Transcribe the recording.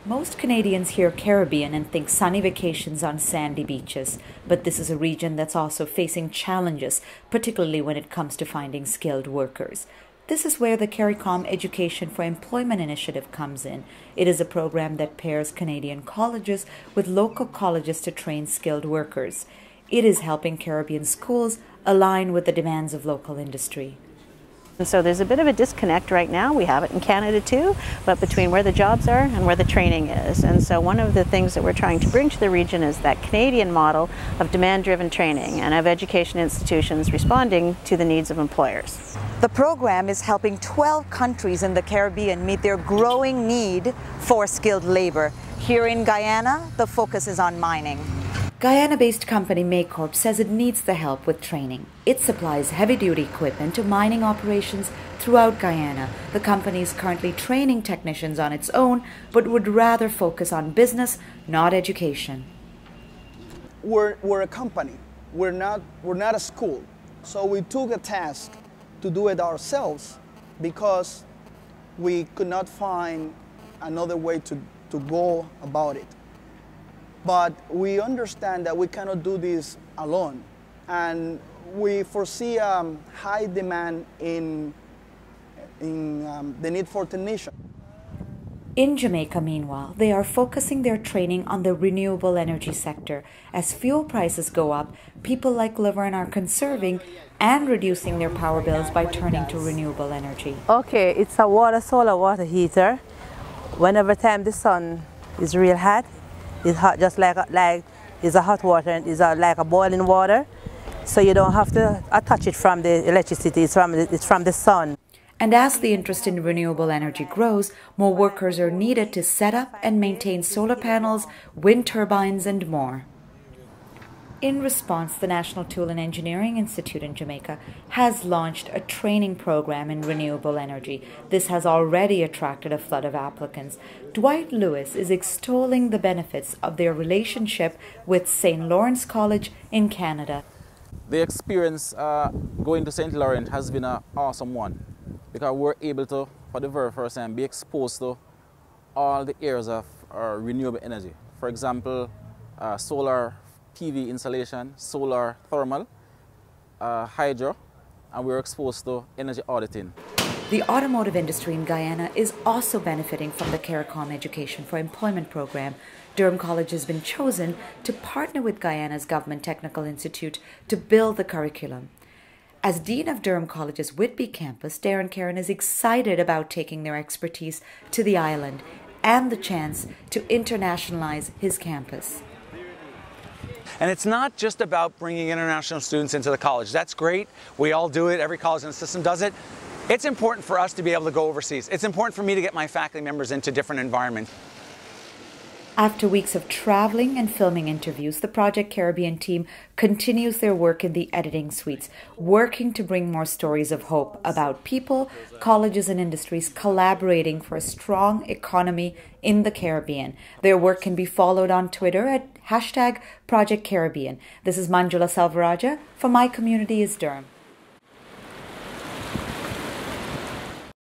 Most Canadians hear Caribbean and think sunny vacations on sandy beaches, but this is a region that's also facing challenges, particularly when it comes to finding skilled workers. This is where the CARICOM Education for Employment initiative comes in. It is a program that pairs Canadian colleges with local colleges to train skilled workers. It is helping Caribbean schools align with the demands of local industry. And so there's a bit of a disconnect right now. We have it in Canada too, but between where the jobs are and where the training is. And so one of the things that we're trying to bring to the region is that Canadian model of demand-driven training and of education institutions responding to the needs of employers. The program is helping 12 countries in the Caribbean meet their growing need for skilled labor. Here in Guyana, the focus is on mining. Guyana-based company Maycorp says it needs the help with training. It supplies heavy-duty equipment to mining operations throughout Guyana. The company is currently training technicians on its own, but would rather focus on business, not education. We're a company. We're not a school. So we took a task to do it ourselves because we could not find another way to go about it. But we understand that we cannot do this alone, and we foresee high demand in the need for technicians. In Jamaica, meanwhile, they are focusing their training on the renewable energy sector. As fuel prices go up, people like Laverne are conserving and reducing their power bills by turning to renewable energy. Okay, it's a solar water heater. Whenever time the sun is real hot, it's hot just like it's a hot water and it's like a boiling water. So you don't have to attach it from the electricity, it's from the sun. And as the interest in renewable energy grows, more workers are needed to set up and maintain solar panels, wind turbines, and more. In response, the National Tool and Engineering Institute in Jamaica has launched a training program in renewable energy. This has already attracted a flood of applicants. Dwight Lewis is extolling the benefits of their relationship with St. Lawrence College in Canada. The experience going to St. Lawrence has been an awesome one because we're able to, for the very first time, be exposed to all the areas of renewable energy. For example, solar PV installation, solar thermal, hydro, and we're exposed to energy auditing. The automotive industry in Guyana is also benefiting from the CARICOM Education for Employment program. Durham College has been chosen to partner with Guyana's Government Technical Institute to build the curriculum. As Dean of Durham College's Whitby campus, Darren Caron is excited about taking their expertise to the island and the chance to internationalize his campus. And it's not just about bringing international students into the college. That's great. We all do it. Every college in the system does it. It's important for us to be able to go overseas. It's important for me to get my faculty members into different environments. After weeks of traveling and filming interviews, the Project Caribbean team continues their work in the editing suites, working to bring more stories of hope about people, colleges and industries collaborating for a strong economy in the Caribbean. Their work can be followed on Twitter at #ProjectCaribbean. This is Manjula Salvaraja for My Community is Durham.